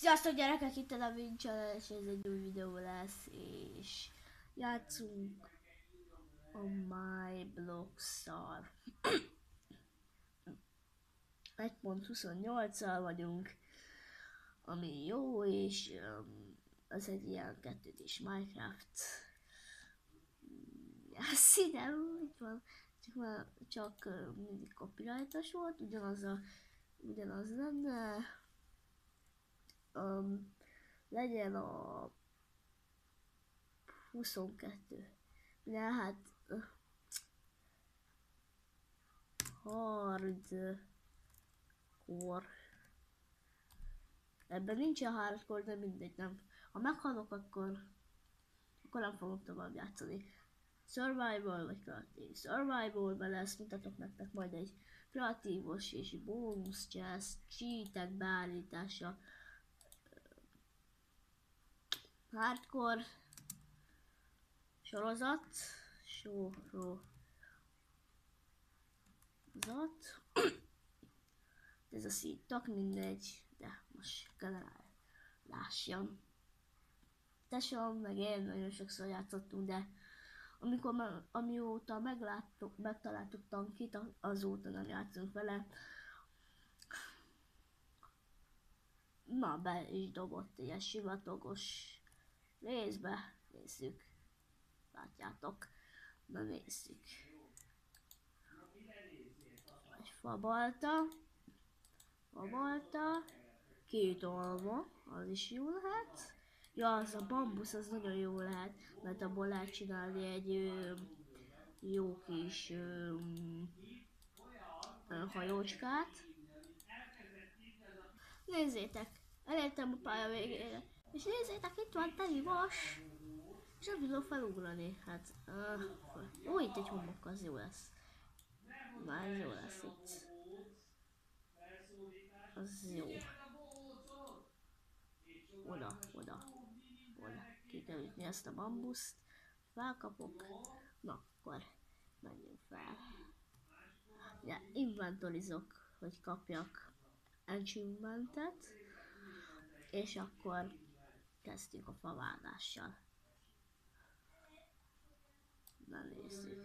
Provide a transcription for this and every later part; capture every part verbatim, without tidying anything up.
Sziasztok gyerekek, itt a Davin Channel, és ez egy új videó lesz, és játszunk a MyBlock-szal. egy pont huszonnyolccal vagyunk, ami jó, és um, az egy ilyen kettődés Minecraft. Színem, itt van, csak, már, csak uh, mindig copyrightos volt, ugyanaz, a, ugyanaz lenne. Um, legyen a huszonkettő. De hát uh, hardcore. Ebben nincsen hardcore, de mindegy, nem. Ha meghalok, akkor akkor nem fogok tovább játszani. Survival vagy kreatív. Survivalban lesz, mutatok nektek majd egy kreatívos és bónusz chest, cheatek beállítása. Hardcore sorozat, sorozat, ez a szítok, mindegy, de most generál lássam. Tesóm, meg én nagyon sokszor játszottunk, de amikor me, amióta megláttuk, megtaláltuk tankit, azóta nem játszunk vele. Na, be is dobott ilyen sivatagos részbe, nézzük, látjátok, na nézzük. Egy fabalta, fabalta, két alma, az is jó lehet. Ja, az a bambusz, az nagyon jó lehet, mert abból lehet csinálni egy ö, jó kis ö, ö, hajócskát. Nézzétek, elértem a pálya végére, és nézzétek, itt van teli vas, és nem tudom felugrani, hát, uh, ó, itt egy homok, az jó lesz. Már ez jó lesz itt. Az jó. Oda, oda, oda. Ki kell ütni ezt a bambuszt. Felkapok. Na, akkor menjünk fel. Ja, inventorizok, hogy kapjak achievementet. És akkor kezdjük a favágással. Na nézzük.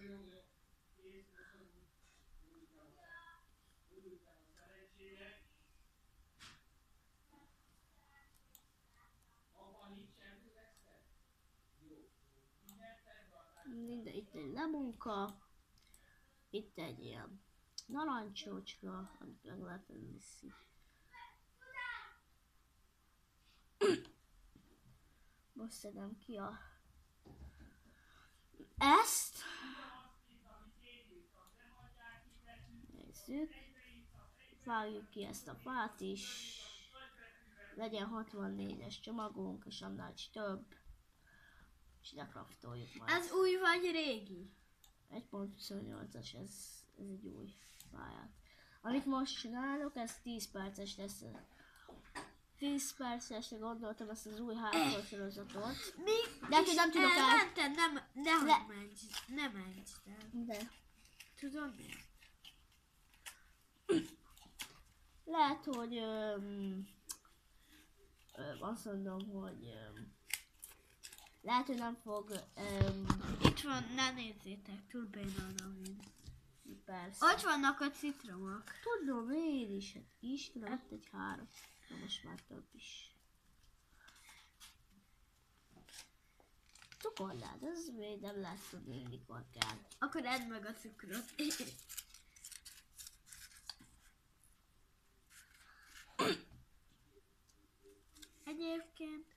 Minden, itt egy lemunka, itt egy ilyen narancsócska, amit meg lehet enni. Most szedem ki a ezt. Nézzük. Vágjuk ki ezt a fát is. Legyen hatvannégyes csomagunk, és annál is több. És lekraftoljuk már. Ez új vagy régi? egy pont huszonnyolcas, ez, ez egy új pályát. Amit most csinálok, ez tíz perces lesz. tíz percesre gondoltam ezt az új hardcore sorozatot. Mi? De hát nem tudok el... Nem, nem, nem, Le... menj, nem menj, De. Tudod mi? Lehet, hogy öm, öm, azt mondom, hogy öm, lehet, hogy nem fog öm, Itt van, ne nézzétek, túl bénálom én. persze. Ott vannak a citromok. Tudom én is, hát Istenem, ott egy három. Na most már több is. Cukorlád, ez még nem lehet tudni, mikor kell. Akkor edd meg a cukrot. Egyébként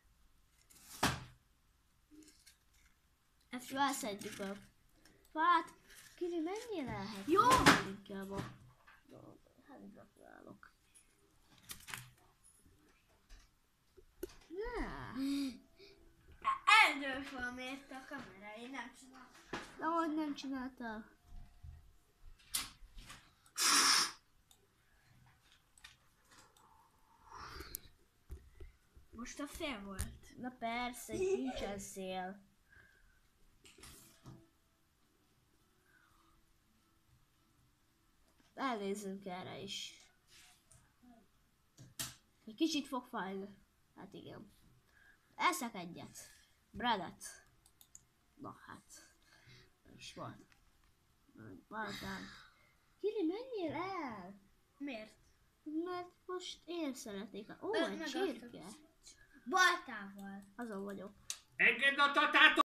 Ezt felszedjük a fát. Kiri, menjél el? Hát jó! Inkább a... Hát gratulálok. Ne! Eldől valamért a kamera, én nem csináltam. De hogy nem csináltál? Most a fél volt. Na persze, itt nincsen szél. Elnézzünk erre is. Egy kicsit fog fájni. Hát igen. Eszek egyet. Breadet. Na hát. Nem is van. Valtán. Kiri, menjél el! Miért? Mert most én szeretnék. Ó, Öld egy meg csirke. Baltával. Azon vagyok. Engedd a tatát!